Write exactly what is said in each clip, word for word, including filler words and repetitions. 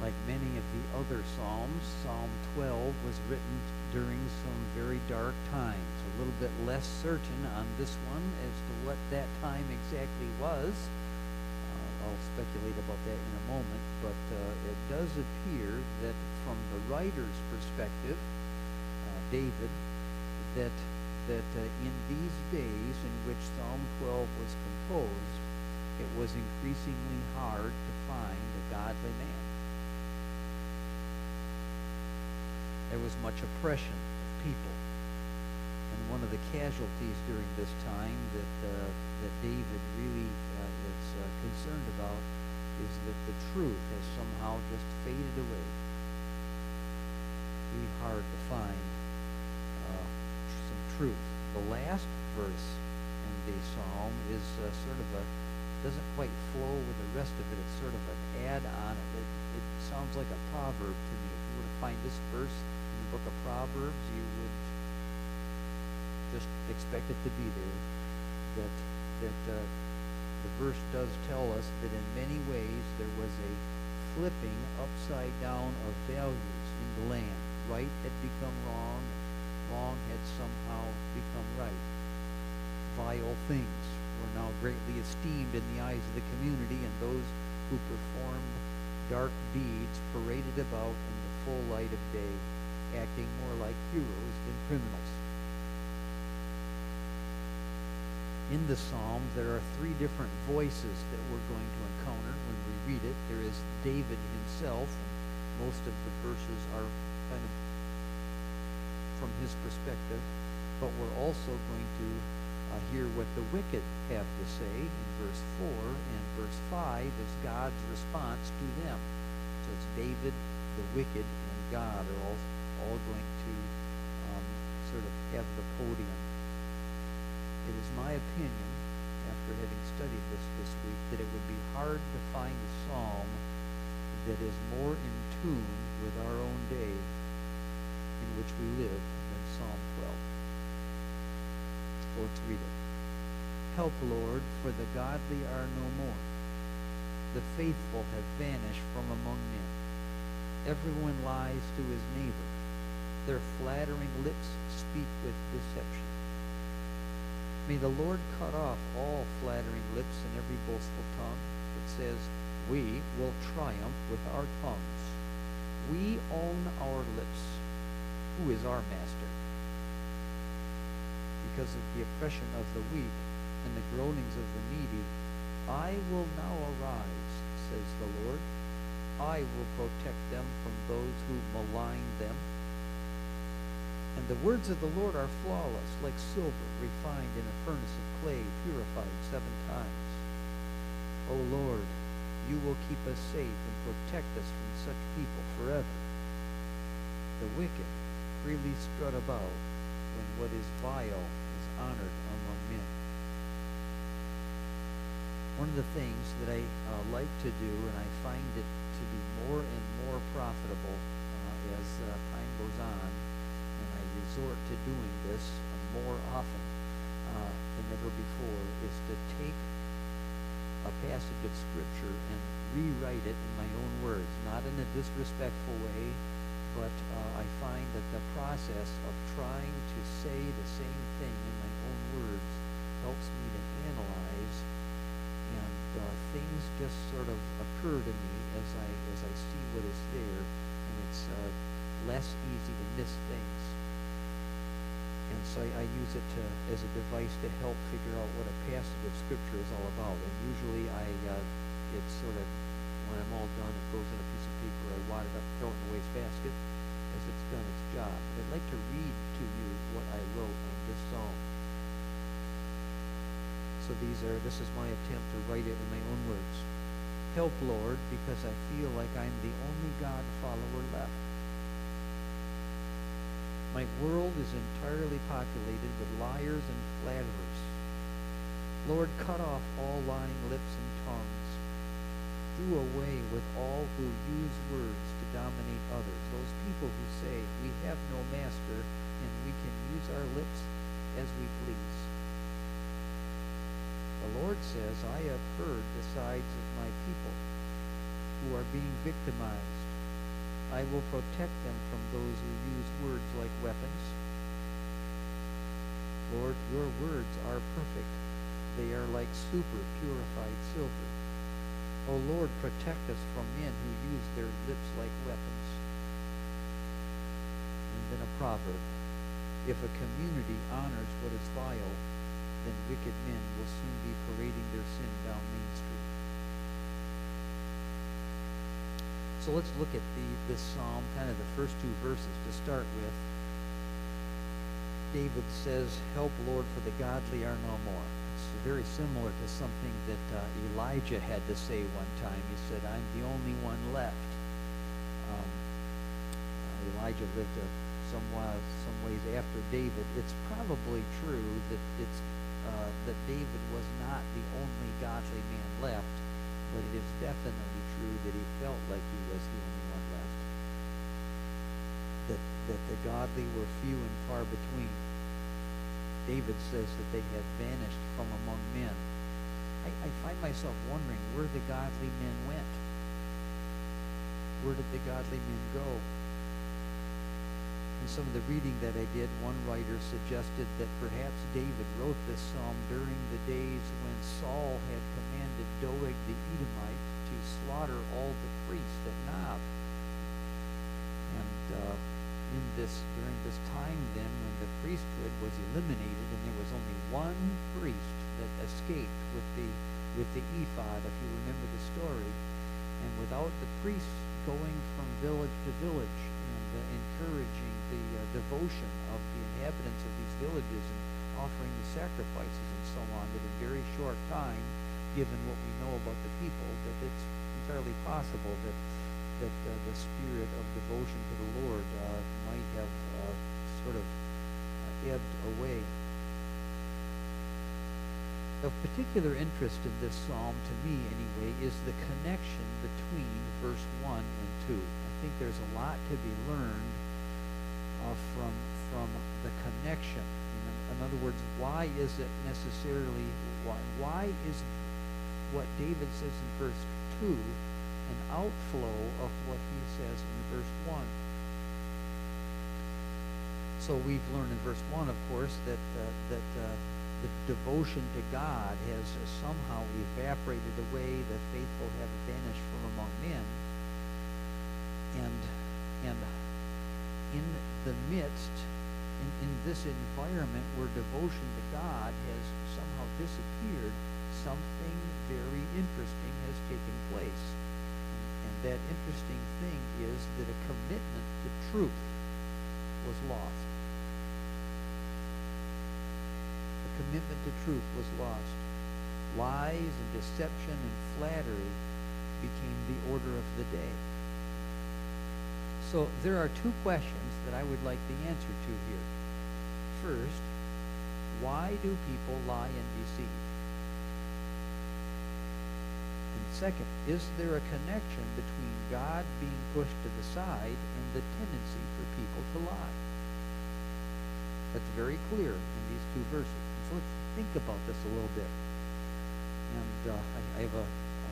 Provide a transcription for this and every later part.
Like many of the other Psalms, Psalm twelve was written during some very dark times. A little bit less certain on this one as to what that time exactly was. Uh, I'll speculate about that in a moment, but uh, it does appear that from the writer's perspective, uh, David, that that uh, in these days in which Psalm twelve was composed, it was increasingly hard to find a godly man. There was much oppression of people. And one of the casualties during this time that uh, that David really uh, is uh, concerned about is that the truth has somehow just faded away. Really hard to find uh, some truth. The last verse in the psalm is uh, sort of a, doesn't quite flow with the rest of it. It's sort of an add-on. It, it sounds like a proverb to me. If you were to find this verse book of Proverbs, you would just expect it to be there. That that uh, the verse does tell us that in many ways there was a flipping upside down of values in the land. Right had become wrong, wrong had somehow become right. Vile things were now greatly esteemed in the eyes of the community, and those who performed dark deeds paraded about in the full light of day, acting more like heroes than criminals. In the Psalms, there are three different voices that we're going to encounter when we read it. There is David himself. Most of the verses are kind of from his perspective, but we're also going to uh, hear what the wicked have to say in verse four, and verse five is God's response to them. So it's David, the wicked, and God are all all going to um, sort of have the podium. It is my opinion, after having studied this this week, that it would be hard to find a psalm that is more in tune with our own day in which we live than Psalm twelve. So let's read it. Help, Lord, for the godly are no more. The faithful have vanished from among men. Everyone lies to his neighbor. Their flattering lips speak with deception. May the Lord cut off all flattering lips and every boastful tongue that says, we will triumph with our tongues. We own our lips. Who is our master? Because of the oppression of the weak and the groanings of the needy, I will now arise, says the Lord. I will protect them from those who malign them. And the words of the Lord are flawless, like silver refined in a furnace of clay, purified seven times. O Lord, you will keep us safe and protect us from such people forever. The wicked freely strut about when what is vile is honored among men. One of the things that I uh, like to do, and I find it to be more and more profitable uh, as uh, time goes on, and I resort to doing this more often uh, than ever before, is to take a passage of Scripture and rewrite it in my own words, not in a disrespectful way, but uh, I find that the process of trying to say the same thing in my own words helps me to analyze, and uh, things just sort of occur to me as I as I see what is there, and it's uh, less easy to miss things. And so I, I use it to, as a device to help figure out what a passage of Scripture is all about. And usually I, uh, it's sort of, when I'm all done, it goes in a piece of paper, I wad it up, throw it in the wastebasket, as it's done its job. But I'd like to read to you what I wrote on this psalm. So these are, this is my attempt to write it in my own words. Help, Lord, because I feel like I'm the only God follower left. My world is entirely populated with liars and flatterers. Lord, cut off all lying lips and tongues. Do away with all who use words to dominate others, those people who say, we have no master and we can use our lips as we please. The Lord says, I have heard the sides of my people who are being victimized. I will protect them from those who use words like weapons. Lord, your words are perfect. They are like super purified silver. O Lord, protect us from men who use their lips like weapons. And then a proverb. If a community honors what is vile, then wicked men will soon be parading their sin down Main Street. So let's look at the this psalm, kind of the first two verses to start with. David says, help, Lord, for the godly are no more. It's very similar to something that uh, Elijah had to say one time. He said, I'm the only one left. Um, uh, Elijah lived a, some, while, some ways after David. It's probably true that it's uh, that David was not the only godly man left, but it is definitely true that he felt like he was the only one left. That, that the godly were few and far between. David says that they had vanished from among men. I, I find myself wondering where the godly men went. Where did the godly men go? In some of the reading that I did, one writer suggested that perhaps David wrote this psalm during the days when Saul had commanded Doeg the Edomite to slaughter all the priests at Nob. And uh, in this, during this time then, when the priesthood was eliminated and there was only one priest that escaped with the with the ephod, if you remember the story, and without the priests going from village to village and uh, encouraging the uh, devotion of the inhabitants of these villages and offering the sacrifices and so on, that in very short time, given what we know about the people, that it's entirely possible that that uh, the spirit of devotion to the Lord uh, might have uh, sort of uh, ebbed away. Of particular interest in this psalm, to me anyway, is the connection between verse one and two. I think there's a lot to be learned uh, from from the connection. In, in other words, why is it necessarily, why, why is what David says in verse two an outflow of what he says in verse one? So we've learned in verse one, of course, that uh, that uh, the devotion to God has uh, somehow evaporated away. The faithful have vanished from among men, and and in the midst, in, in this environment where devotion to God has somehow disappeared, something very interesting has taken place. And that interesting thing is that a commitment to truth was lost. A commitment to truth was lost. Lies and deception and flattery became the order of the day. So there are two questions that I would like the answer to here. First, why do people lie and deceive? And second, is there a connection between God being pushed to the side and the tendency for people to lie? That's very clear in these two verses. So let's think about this a little bit. And uh, I, I have a, a,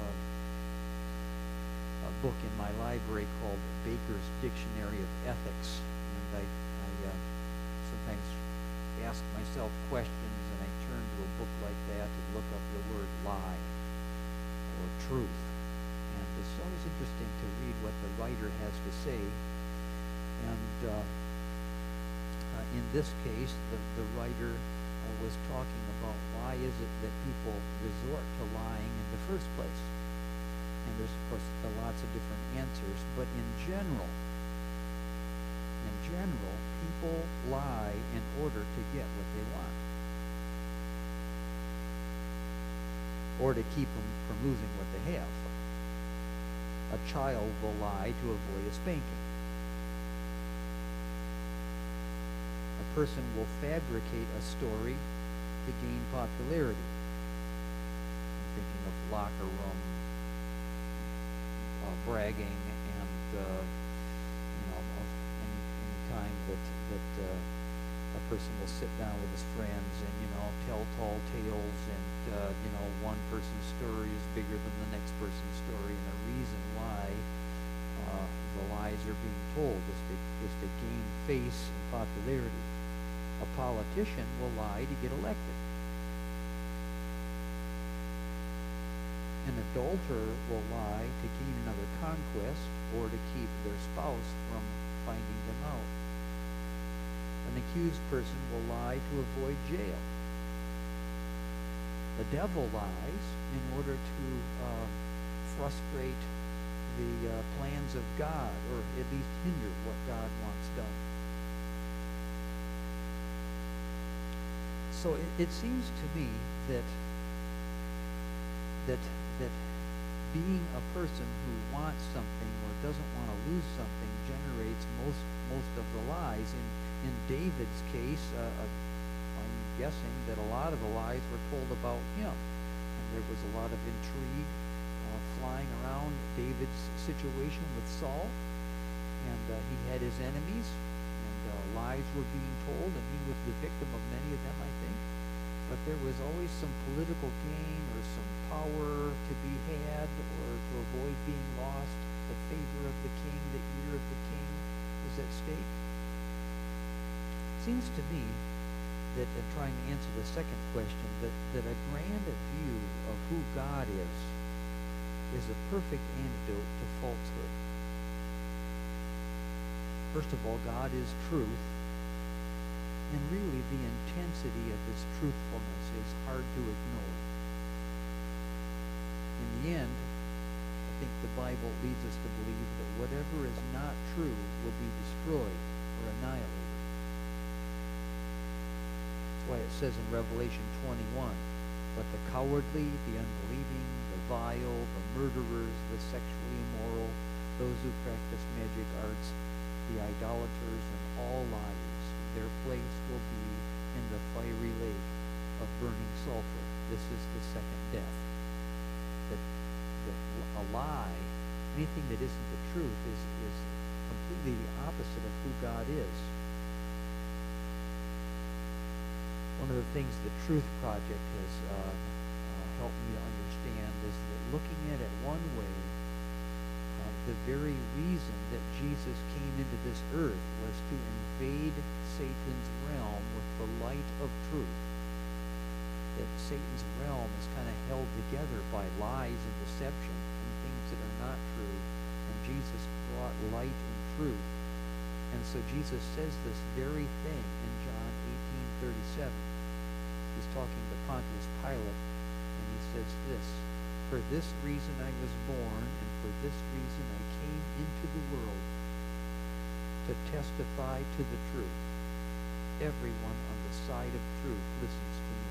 a book in my library called Baker's Dictionary of Ethics. And I, I uh, sometimes ask myself questions, and I turn to a book like that and look up the word lie or truth. And it's always interesting to read what the writer has to say. And uh, uh, in this case, the, the writer uh, was talking about why is it that people resort to lying in the first place. And there's, of course, uh, lots of different answers. But in general, in general, people lie in order to get what they want, or to keep them from losing what they have. A child will lie to avoid a spanking. A person will fabricate a story to gain popularity. I'm thinking of locker room uh, bragging and uh, you know, any, any time that that uh, a person will sit down with his friends and you know tell tall tales, and uh, you know one person's story is bigger than the next person's story, and the reason why uh, the lies are being told just to, just to gain face and popularity. A politician will lie to get elected. An adulterer will lie to gain another conquest or to keep their spouse from finding them out. An accused person will lie to avoid jail. The devil lies in order to uh, frustrate the uh, plans of God, or at least hinder what God wants done. So it, it seems to me that that that being a person who wants something or doesn't want to lose something generates most most of the lies. In in David's case, uh, uh, I'm guessing that a lot of the lies were told about him, and there was a lot of intrigue uh, flying around David's situation with Saul, and uh, he had his enemies, and uh, lies were being told, and he was the victim of many of them, I think. But there was always some political gain or some power to be had, or to avoid being lost. The favor of the king, the ear of the king was at stake. Seems to me that, uh, trying to answer the second question, that, that a grand view of who God is is a perfect antidote to falsehood. First of all, God is truth, and really the intensity of his truthfulness is hard to ignore. In the end, I think the Bible leads us to believe that whatever is not true will be destroyed or annihilated. That's why it says in Revelation twenty-one, but the cowardly, the unbelieving, the vile, the murderers, the sexually immoral, those who practice magic arts, the idolaters, and all liars, their place will be in the fiery lake of burning sulfur. This is the second death. That, that a lie, anything that isn't the truth, is, is completely the opposite of who God is. One of the things the Truth Project has uh, uh, helped me to understand is that looking at it one way, uh, the very reason that Jesus came into this earth was to invade Satan's realm with the light of truth. That Satan's realm is kind of held together by lies and deception and things that are not true, and Jesus brought light and truth. And so Jesus says this very thing in John eighteen thirty-seven. He's talking to Pontius Pilate, and he says this, for this reason I was born, and for this reason I came into the world, to testify to the truth. Everyone on the side of truth listens to me.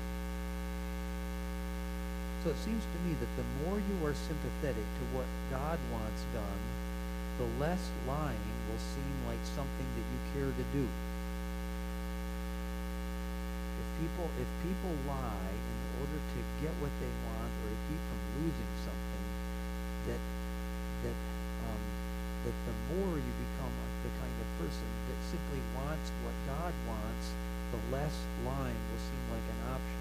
So it seems to me that the more you are sympathetic to what God wants done, the less lying will seem like something that you care to do. If people, if people lie in order to get what they want or to keep from losing something, that that um, that the more you become the kind of person that simply wants what God wants, the less lying will seem like an option.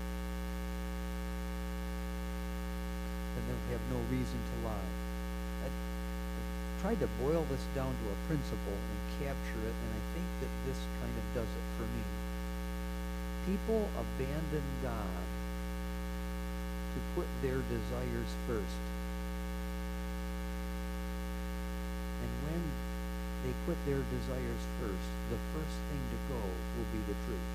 Then they'll have no reason to lie. I, I tried to boil this down to a principle and capture it, and I think that this kind of does it for me. People abandon God to put their desires first. And when they put their desires first, the first thing to go will be the truth.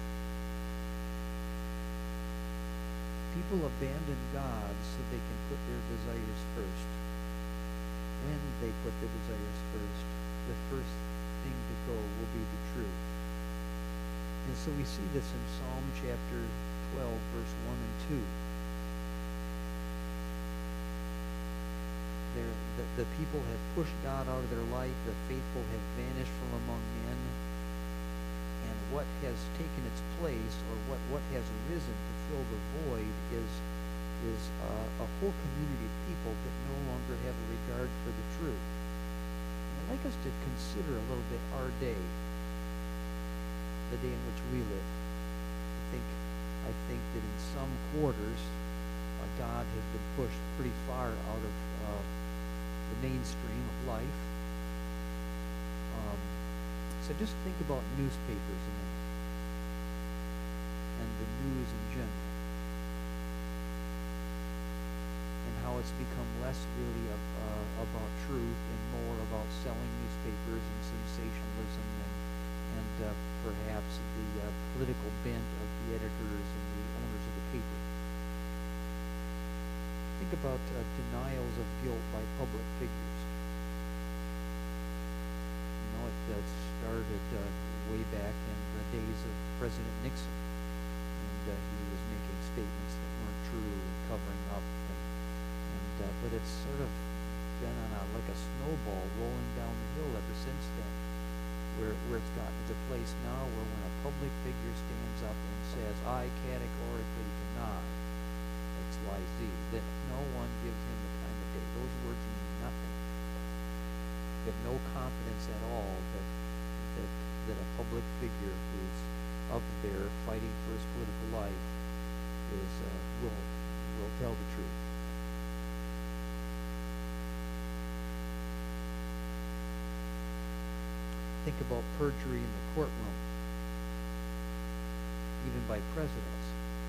People abandon God so they can put their desires first. When they put their desires first, the first thing to go will be the truth. And so we see this in Psalm chapter twelve, verse one and two. There, the, the people have pushed God out of their life. The faithful have vanished from among men. And what has taken its place, or what, what has arisen to fill the void, is, is uh, a whole community of people that no longer have a regard for the truth. And I'd like us to consider a little bit our day, the day in which we live. I think, I think that in some quarters, uh, God has been pushed pretty far out of uh, the mainstream of life. Um, so just think about newspapers a minute, and the news in general, and how it's become less really of, uh, about truth and more about selling newspapers and sensationalism and, and uh, perhaps the uh, political bent of the editors and the owners of the paper. Think about uh, denials of guilt by public figures. You know, it uh, started uh, way back in the days of President Nixon, and uh, he was making statements that weren't true and covering up, and, and uh, but it's sort of been on a, like a snowball rolling down the hill ever since then, where where it's gotten to the place now where when a public figure stands up and says, "I categorically deny X, Y, Z," that no one gives him the time of day. Those words mean nothing. You have no confidence at all that that that a public figure who's up there fighting for his political life is uh, will will tell the truth. Think about perjury in the courtroom, even by presidents,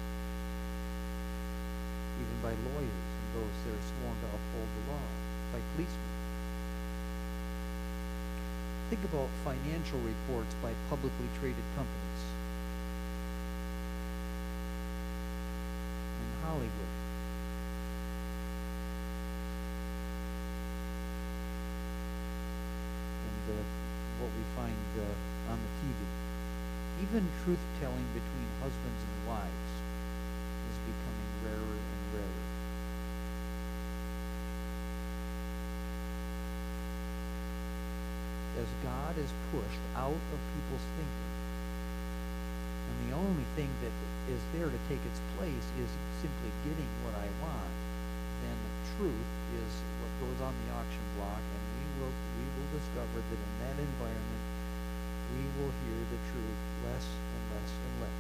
even by lawyers and those that are sworn to uphold the law, by policemen. Think about financial reports by publicly traded companies in Hollywood. And uh, what we find uh, on the T V. Even truth-telling between husbands and wives is becoming rarer and rarer. As God is pushed out of people's thinking, and the only thing that is there to take its place is simply getting what I want, then truth is what goes on the auction block, and we will we will discover that in that environment we will hear the truth less and less and less.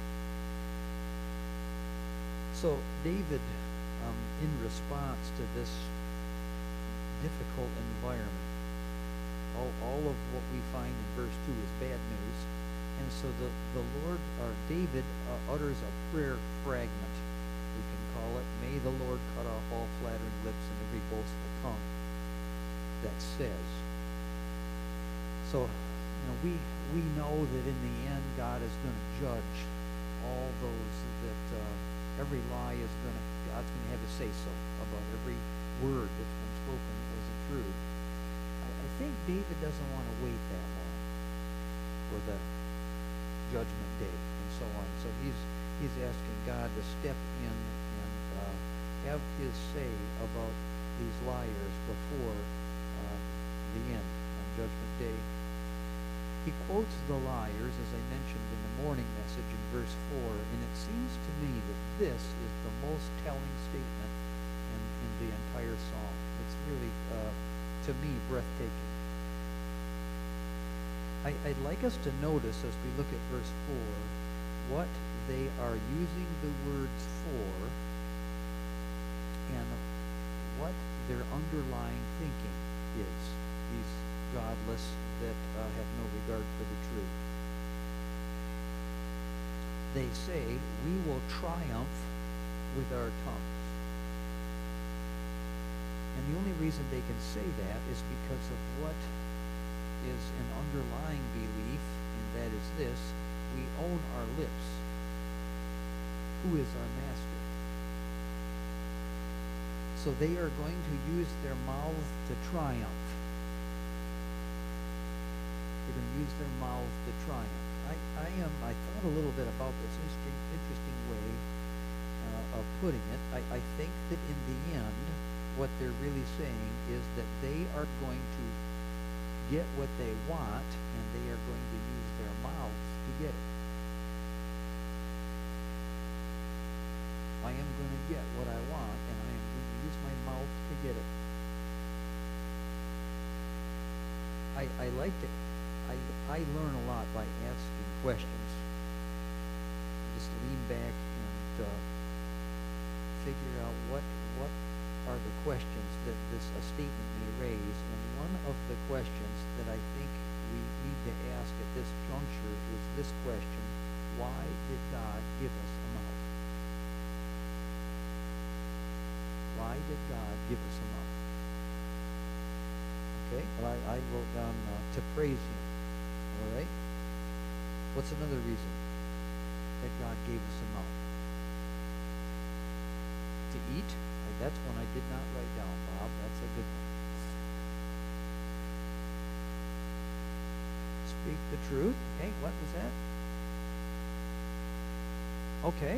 So David, um, in response to this difficult environment, all, all of what we find in verse two is bad news, and so the, the Lord, or David, uh, utters a prayer fragment, we can call it, "May the Lord cut off all flattering lips and every boastful tongue that says." So, you know, we we know that in the end God is going to judge all those that uh, every lie is going to, God's going to have a say-so about every word that's been spoken that wasn't true. I, I think David doesn't want to wait that long for the judgment day and so on. So he's he's asking God to step in and uh, have his say about these liars before uh, the end on judgment day. He quotes the liars, as I mentioned in the morning message in verse four, and it seems to me that this is the most telling statement in, in the entire psalm. It's really, uh, to me, breathtaking. I, I'd like us to notice as we look at verse four what they are using the words for and what their underlying thinking is, these godless that uh, have no regard for the truth. They say, "We will triumph with our tongues." And the only reason they can say that is because of what is an underlying belief, and that is this: we own our lips. Who is our master? So they are going to use their mouths to triumph. They're going to use their mouths to triumph. I, I am. I thought a little bit about this interesting, interesting way uh, of putting it. I, I think that in the end, what they're really saying is that they are going to get what they want, and they are going to use their mouths to get it. I am going to get what I want, and I am going to use my mouth to get it. I, I like to, I, I learn a lot by asking questions. Just lean back and uh, figure out what what are the questions that this a statement may raise. And one of the questions that I think we need to ask at this juncture is this question: why did God give us a mouth? Why did God give us a mouth? Okay, well, I, I wrote down uh, to praise Him. All right? What's another reason that God gave us a mouth? To eat? That's one I did not write down, Bob. That's a good one. Speak the truth. Okay, what was that? Okay.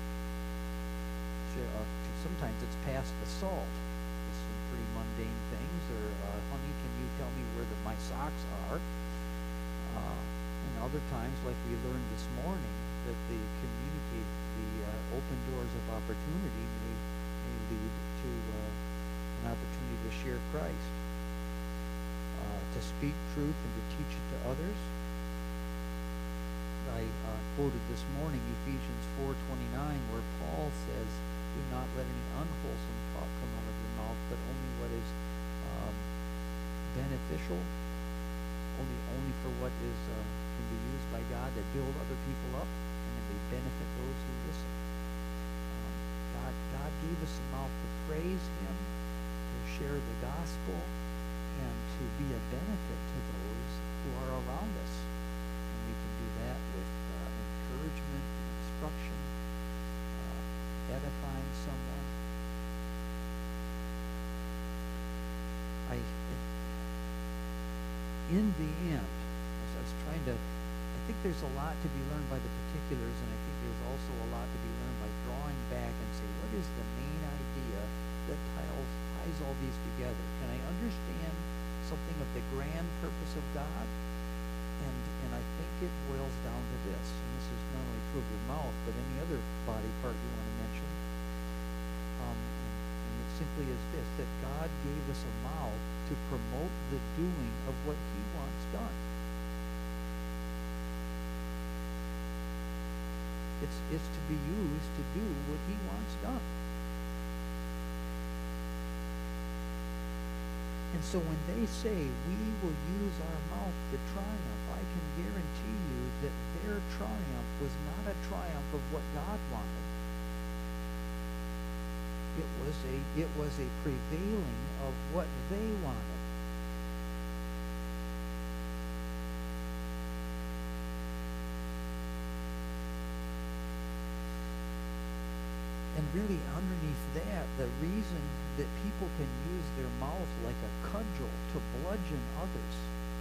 Sure, uh, sometimes it's past the salt. It's some pretty mundane things. Or, uh, honey, can you tell me where the, my socks are? Uh, and other times, like we learned this morning, that the communicate the uh, open doors of opportunity may, may lead to uh, an opportunity to share Christ, uh, to speak truth and to teach it to others. I uh, quoted this morning Ephesians four twenty-nine, where Paul says, "Do not let any unwholesome talk come out of your mouth, but only what is um, beneficial, only only for what is uh, can be used by God to build other people up and to benefit those who listen." Um, God, God gave us a mouth to praise Him, to share the gospel, and to be a benefit to those who are around us. And we can do that with uh, encouragement and instruction, uh, edifying someone. I, in the end, as I was trying to, I think there's a lot to be learned by the particulars, and I think there's also a lot to be learned by drawing back and say, what is the main idea that ties, ties all these together? Can I understand something of the grand purpose of God? And and I think it boils down to this, and this is not only true of your mouth, but any other body part you want to mention. Um, and, and it simply is this, that God gave us a mouth to promote the doing of what He wants done. It's, it's to be used to do what He wants done. And so when they say, we will use our mouth to triumph, I can guarantee you that their triumph was not a triumph of what God wanted. It was a, it was a prevailing of what they wanted. And really underneath that, the reason that people can use their mouth like a cudgel to bludgeon others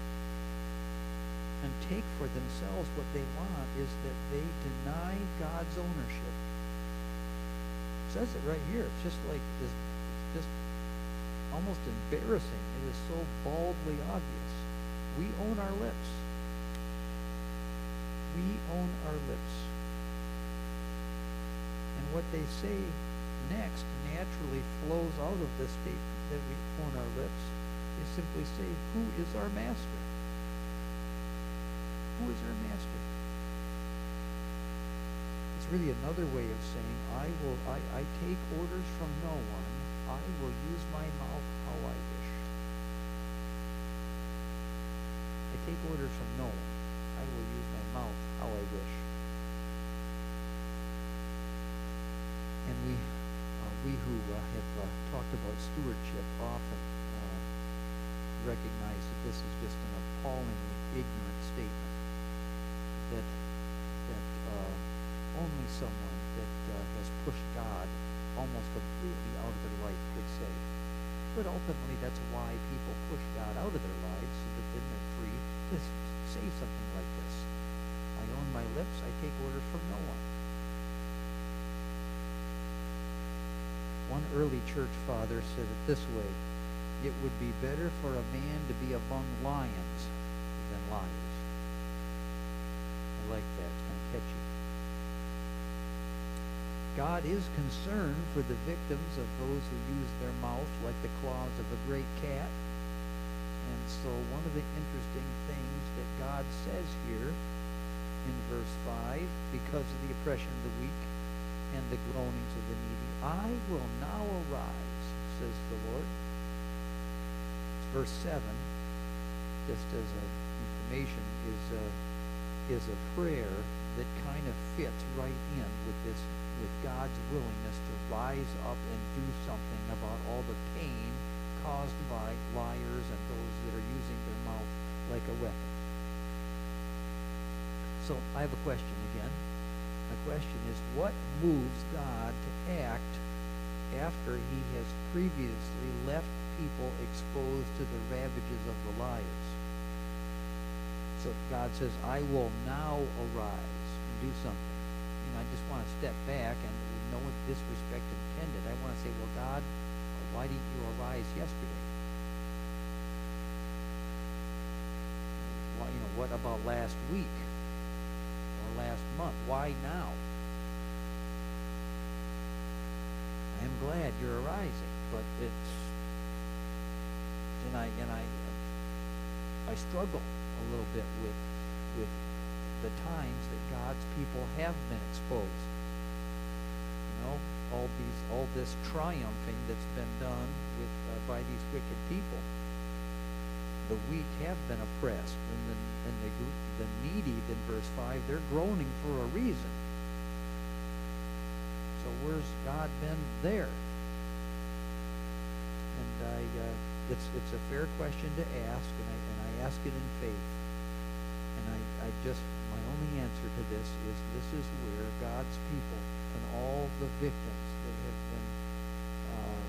and take for themselves what they want is that they deny God's ownership. It says it right here. It's just like this, it's just almost embarrassing. It is so baldly obvious. We own our lips. We own our lips. And what they say next naturally flows out of the statement that we own our lips. They simply say, who is our master? Who is our master? It's really another way of saying, I will I, I take orders from no one. I will use my mouth how I wish. I take orders from no one. I will use my mouth how I wish. And we, uh, we who uh, have uh, talked about stewardship often uh, recognize that this is just an appallingly ignorant statement. That that uh, only someone that uh, has pushed God almost completely out of their life could say. But ultimately, that's why people push God out of their lives, so that then they're free to say something like this. I own my lips. I take orders from no one. One early church father said it this way: it would be better for a man to be among lions than liars. I like that. It's kind of catchy. God is concerned for the victims of those who use their mouth like the claws of a great cat. And so one of the interesting things that God says here in verse five, because of the oppression of the weak and the groanings of the needy, I will now arise, says the Lord. It's verse seven, just as a Reformation is a, is a prayer that kind of fits right in with this, with God's willingness to rise up and do something about all the pain caused by liars and those that are using their mouth like a weapon. So I have a question again. My question is, what moves God to act after he has previously left people exposed to the ravages of the liars? So God says, I will now arise and do something. You know, I just want to step back, and no disrespect intended. I want to say, well, God, why didn't you arise yesterday? Well, you know, what about last week or last month? Why now? I am glad you're arising, but it's and I and I I struggle a little bit with with the times that God's people have been exposed. You know, all these all this triumphing that's been done with uh, by these wicked people. The weak have been oppressed, and the and the the needy in verse five, they're groaning for a reason. So where's God been there? And I, uh, it's it's a fair question to ask, and I and I ask it in faith. And I, I just my only answer to this is this is where God's people and all the victims that have been uh,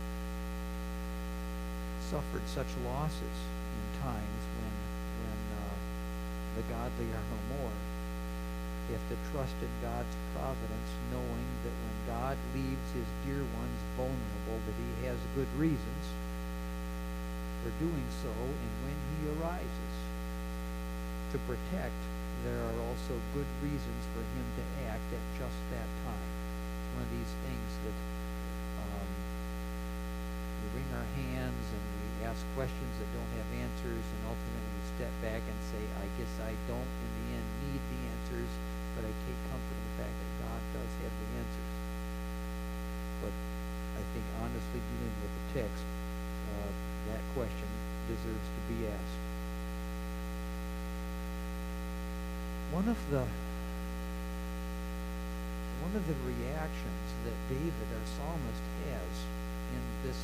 suffered such losses in times when when uh, the godly are no more. You have to trust in God's providence, knowing that when God leaves his dear ones vulnerable, that he has good reasons for doing so, and when he arises to protect, there are also good reasons for him to act at just that time. It's one of these things that um, we wring our hands and we ask questions that don't have answers, and ultimately we step back and say, I guess I don't in the end need the answers, but I take comfort in the fact that God does have the answers. But I think honestly, dealing with the text, uh, that question deserves to be asked. One of the one of the reactions that David, our psalmist, has in this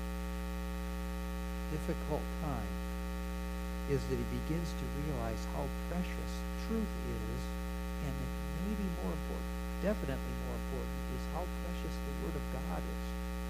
difficult time is that he begins to realize how precious truth is, and maybe more important, definitely more important, is how precious the Word of God is.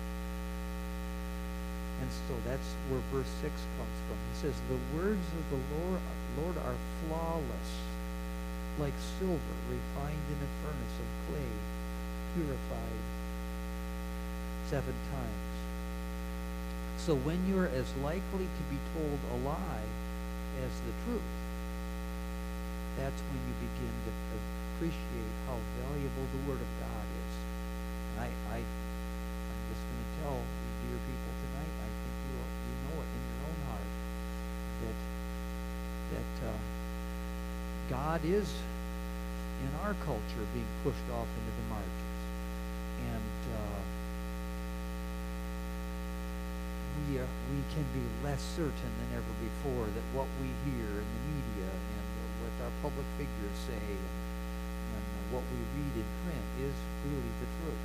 And so that's where verse six comes from. He says, the words of the Lord, Lord are flawless, like silver refined in a furnace of clay, purified seven times. So when you're as likely to be told a lie as the truth, that's when you begin to appreciate how valuable the Word of God is. And I, I, I'm just going to tell you, dear people, tonight, I think you you know it in your own heart, that that uh, God is, in our culture, being pushed off into the margins. And uh, we, uh, we can be less certain than ever before that what we hear in the media and what our public figures say and, and what we read in print is really the truth.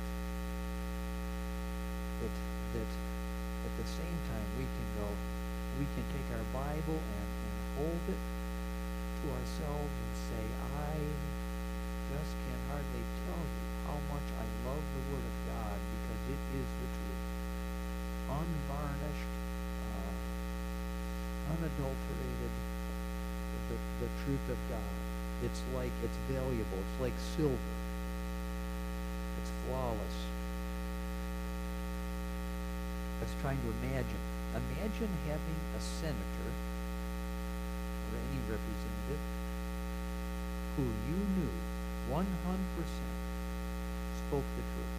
But that at the same time we can go, we can take our Bible and, and hold it to ourselves and say, I just can hardly tell you how much I love the Word of God, because it is the truth. Unvarnished, uh, unadulterated, the, the truth of God. It's like, it's valuable. It's like silver. It's flawless. I was trying to imagine. Imagine having a senator or any representative who you knew one hundred percent spoke the truth.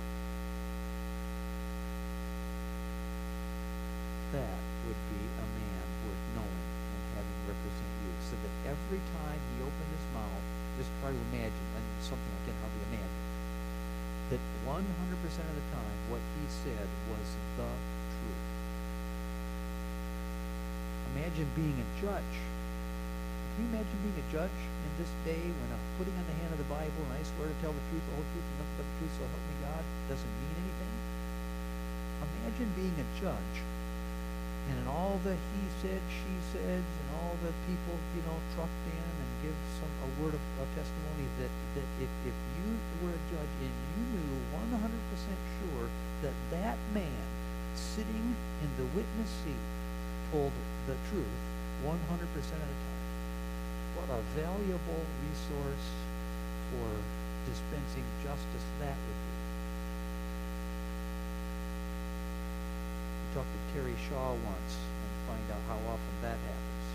That would be a man worth knowing and having represent you, so that every time he opened his mouth, just try to imagine, and something I can hardly imagine, that one hundred percent of the time what he said was the truth. Imagine being a judge. If Can you imagine being a judge in this day when I'm putting on the hand of the Bible and I swear to tell the truth, the whole truth, and nothing but the truth, so help me God, doesn't mean anything? Imagine being a judge, and in all the he said, she said, and all the people, you know, trucked in and give some a word of a testimony that, that if, if you were a judge and you knew one hundred percent sure that that man sitting in the witness seat told the truth one hundred percent of the time, what a valuable resource for dispensing justice that would be. We talked to Terry Shaw once and find out how often that happens.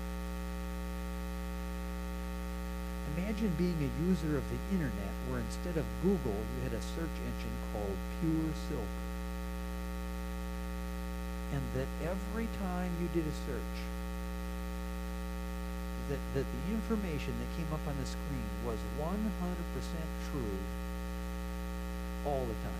Imagine being a user of the internet where instead of Google you had a search engine called Pure Silver. And that every time you did a search, that, that the information that came up on the screen was one hundred percent true all the time.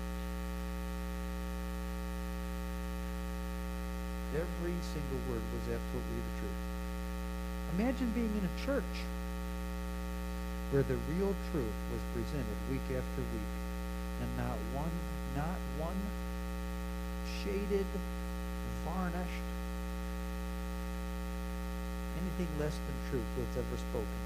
Every single word was absolutely the truth. Imagine being in a church where the real truth was presented week after week, and not one, not one shaded, varnished, anything less than truth was ever spoken.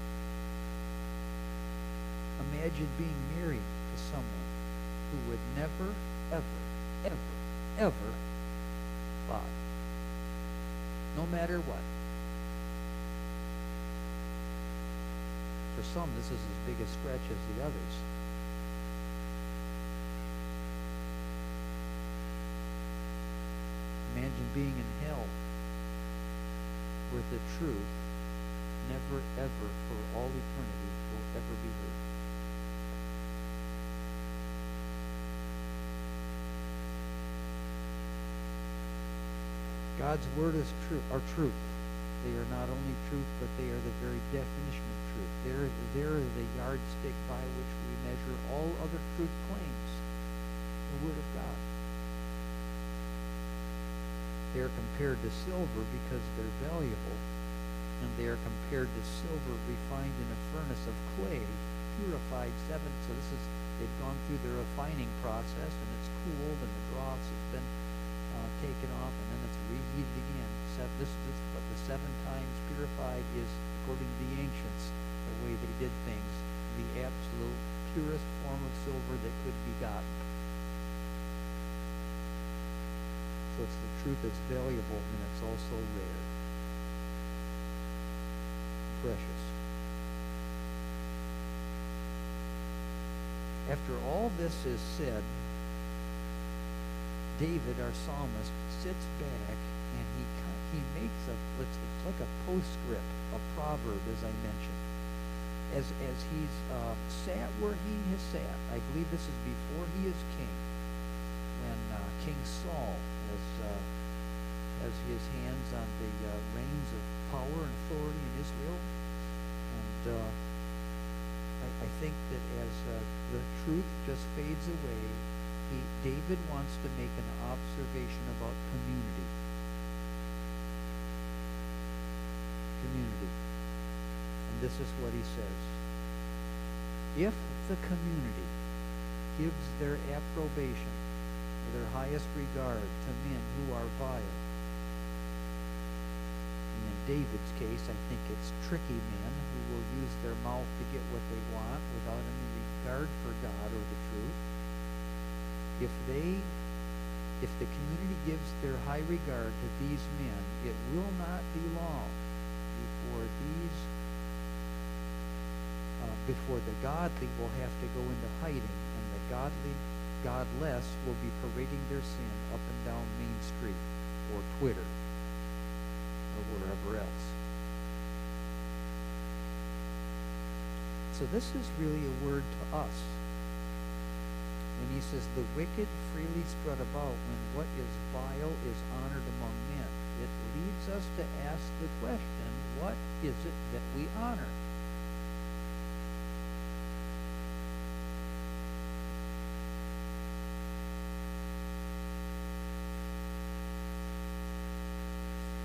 Imagine being married to someone who would never, ever, ever, ever lie. No matter what. For some, this is as big a stretch as the others. Imagine being in hell where the truth never, ever, for all eternity, will ever be heard. God's word is truth, are truth. They are not only truth, but they are the very definition of truth. They're, they're the yardstick by which we measure all other truth claims. The word of God. They are compared to silver because they're valuable, and they are compared to silver refined in a furnace of clay, purified seven. So this is, they've gone through the refining process, and it's cooled, and the dross has been uh, taken off, and then it's reheated again. So this is what the seven times purified is, according to the ancients, the way they did things, the absolute purest form of silver that could be gotten. So it's the truth that's valuable, and it's also rare. Precious. After all this is said, David, our psalmist, sits back and he he makes a, it's like a postscript, a proverb, as I mentioned. As, as he's uh, sat where he has sat, I believe this is before he is king, when uh, King Saul has, uh, has his hands on the uh, reins of power and authority in Israel. And uh, I, I think that as uh, the truth just fades away, he, David wants to make an observation about community. Community. And this is what he says. If the community gives their approbation or their highest regard to men who are vile, and in David's case, I think it's tricky men who will use their mouth to get what they want without any regard for God or the truth. If they, if the community gives their high regard to these men, it will not be long before these, uh, before the godly will have to go into hiding, and the godly, godless, will be parading their sin up and down Main Street or Twitter or wherever else. So this is really a word to us. And he says, the wicked freely spread about when what is vile is honored among men. It leads us to ask the question, what is it that we honor?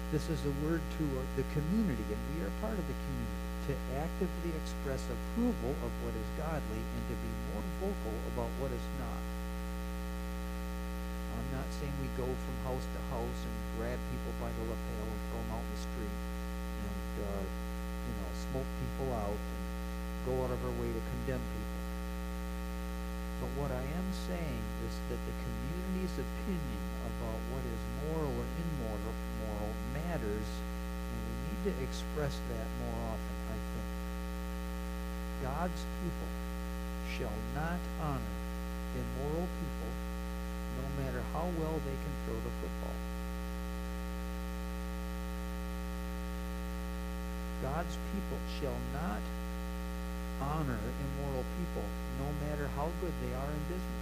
This is a word to uh, the community, and we are part of the community, to actively express approval of what is godly and to be more vocal about what is not. I'm not saying we go from house to house and grab people by the lapel and throw them out in the street and, uh, you know, smoke people out and go out of our way to condemn people. But what I am saying is that the community's opinion about what is moral or immoral moral matters, and we need to express that more often, I think. God's people shall not honor immoral people, no matter how well they can throw the football. God's people shall not honor immoral people, no matter how good they are in business.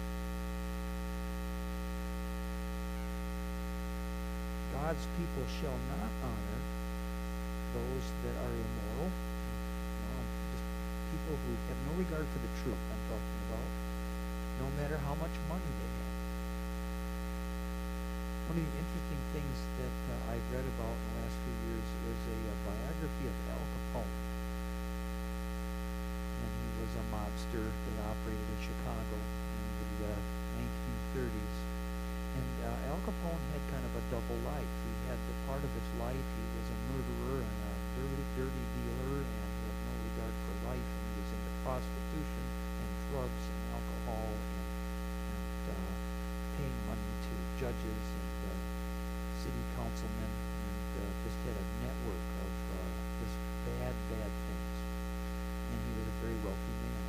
God's people shall not honor those that are immoral, you know, just people who have no regard for the truth I'm talking about, no matter how much money they have. One of the interesting things that uh, I've read about in the last few years is a, a biography of Al Capone. And he was a mobster that operated in Chicago in the uh, nineteen thirties. And uh, Al Capone had kind of a double life. He had the part of his life, he was a murderer and a dirty, dirty dealer, and he had no regard for life, and he was into prostitution and drugs and alcohol and, and uh, paying money to judges and uh, city councilmen, and uh, just had a network of uh, just bad, bad things. And he was a very wealthy man.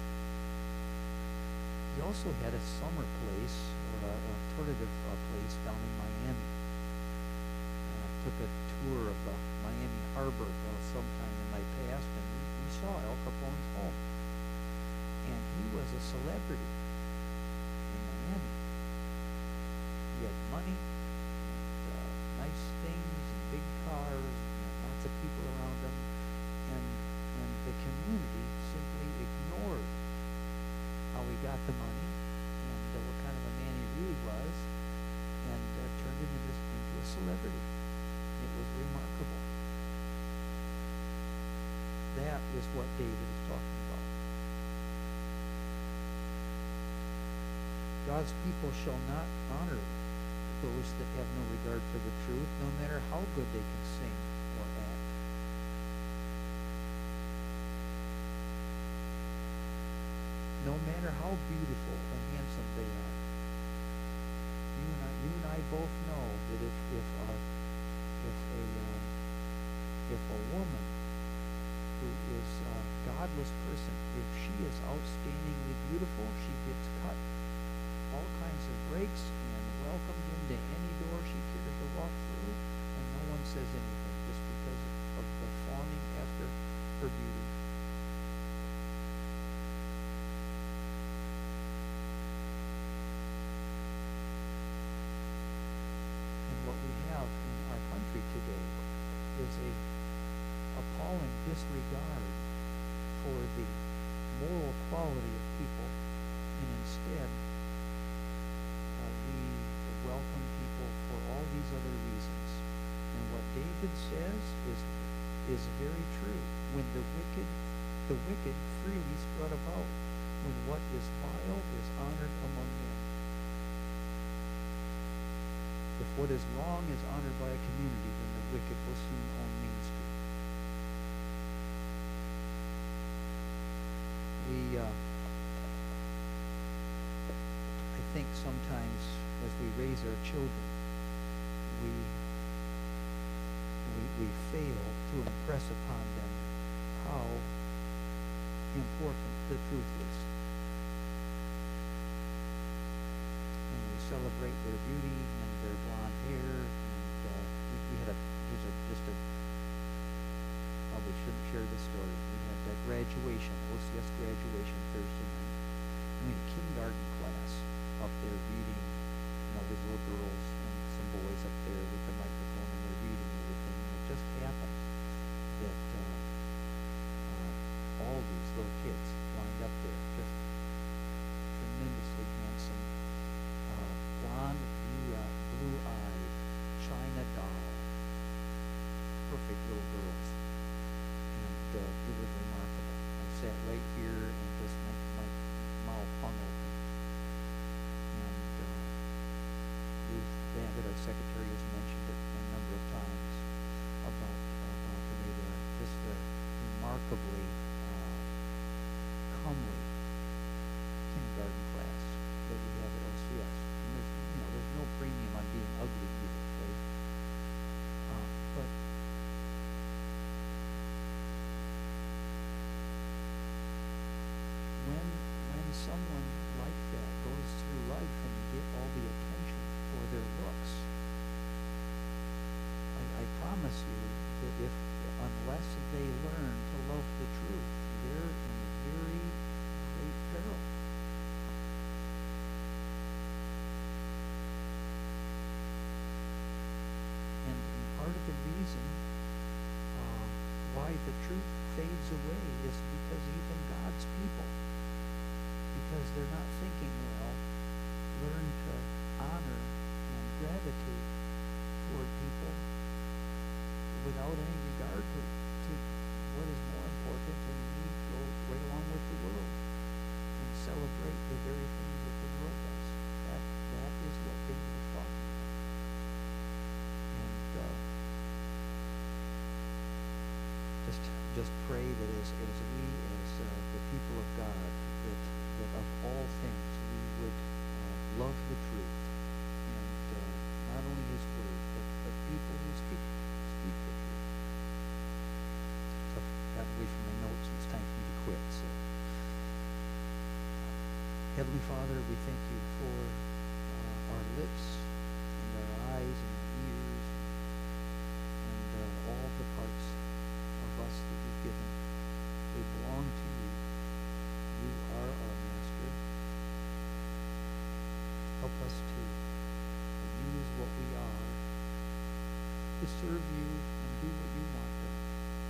He also had a summer place, or an alternative uh, place down in Miami. And I took a tour of the Miami Harbor uh, sometime in my past, and we, we saw Al Capone's home. And he was a celebrity in Miami. He had money, and uh, nice things, and big cars, and lots of people around him. And, and the community simply ignored how he got the money and uh, what kind of a man he really was, and uh, turned him into, into a celebrity. It was remarkable. That is what David is talking about. God's people shall not honor those that have no regard for the truth, no matter how good they can sing or act. No matter how beautiful and handsome they are. You and I, you and I both know that if if uh, if a uh, if a woman who is a godless person, if she is outstandingly beautiful, she gets cut all kinds of breaks and welcomed into any door she cares to walk through, and no one says anything just because of the fawning after her beauty. What we have in our country today is a appalling disregard for the moral quality of people, and instead uh, we welcome people for all these other reasons. And what David says is is very true. When the wicked the wicked freely strut about, when what is vile is honored among men. If what is wrong is honored by a community, then the wicked will soon own Main Street. We, uh, I think sometimes as we raise our children, we, we, we fail to impress upon them how important the truth is. And we celebrate their beauty and their blonde hair, and uh, we, we had a here's a just a probably shouldn't share this story. We had a graduation, O C S graduation Thursday night. And we had a kindergarten class up there reading, you know, these little girls and some boys up there with the microphone, and they're reading and everything. And it just happened that uh, uh, all these little kids lined up there, just tremendously handsome, uh, blonde, blue, uh, blue-eyed, China doll, secretary has mentioned it a number of times about, about the way they are just a remarkably uh, comely kindergarten class that we have at O C S. And there's, you know, there's no premium on being ugly either, right? Uh, but when when someone like that goes through life and get all the attention for their looks, I, I promise you that if unless they learn to love the truth, they're in very great peril. And, and part of the reason uh, why the truth fades away is because even God's people, because they're not thinking well, learn to honor and gravitate toward people without any regard to, to what is more important, and we go right along with the world and celebrate the very things that the world does. That that is what David is talking about. And uh, just just pray that as as we as uh, the people of God, that that of all things we would uh, love the truth, and uh, not only His word, but, but people who speak speak the truth. So I've got away from my notes, and it's time for me to quit. So, Heavenly Father, we thank you for uh, our lips and our eyes and our ears and uh, all the parts of us that you've given. They belong to you. You are our master. Help us to use what we are to serve you and do what you want done.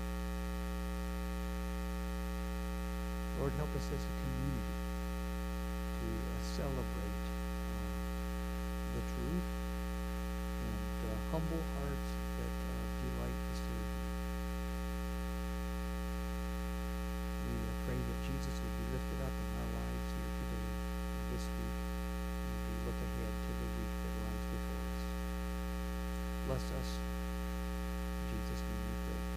Lord, help us as a community to uh, celebrate uh, the truth and uh, humble hearts that uh, delight to serve you. We uh, pray that Jesus will be lifted up in our lives here today, this week, as we look ahead to the week that lies before us. Bless us. In Jesus' name we pray.